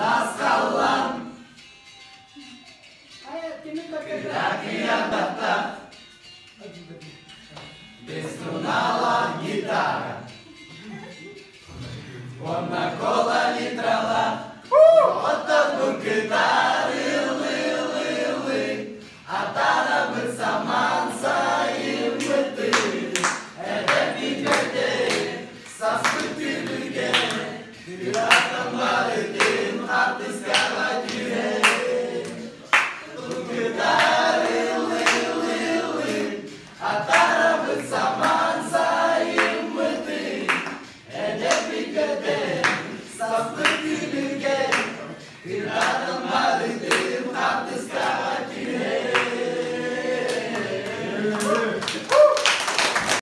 Naskalan. Киряк дата. Беструнала гитара. Вона кола літрала. От одну гитари ли. А тара би саманса і мети. Едепі гете. Саспити люге. Киряк марите.